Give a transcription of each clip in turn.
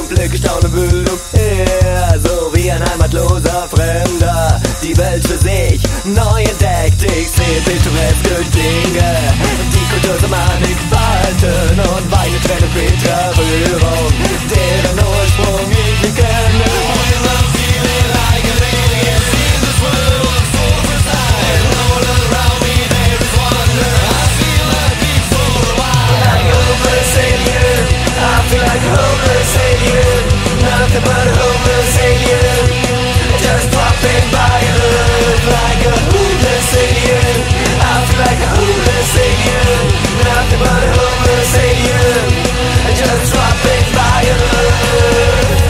Blicke, staunend, wild umher. So wie ein heimatloser Fremder, die Welt für sich neu entdeckt. Ich sehe pitoreske Dinge, die Kultur so mannig, falten und weine Tränen bitterer Berührung, deren Ursprung ich nicht kenne. Nothing but a homeless alien, just dropping by Earth like a homeless alien. I feel like a homeless alien, nothing but a homeless alien, just dropping by Earth.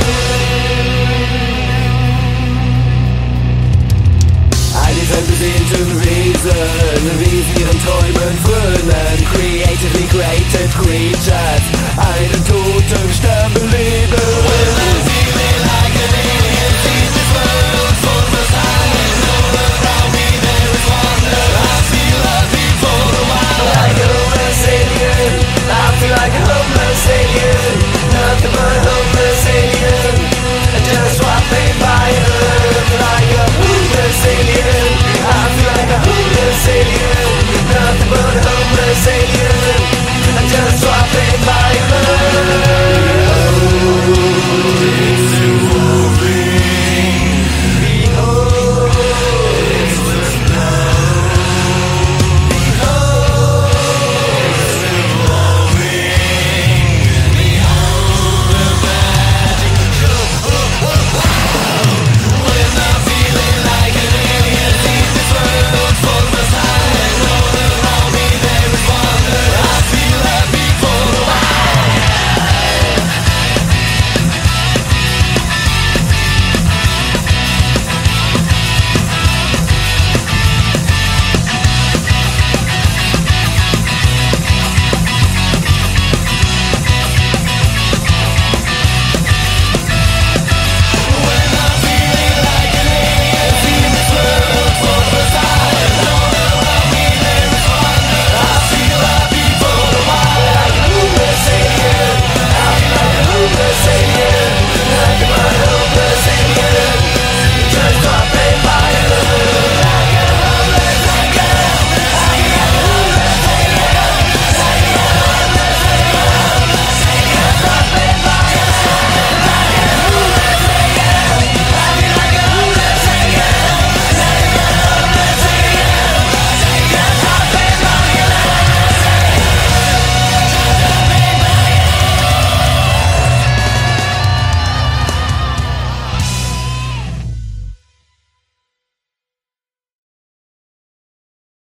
All die selbstbedienten Riesen ihren Träumen frönen, creatively created creatures.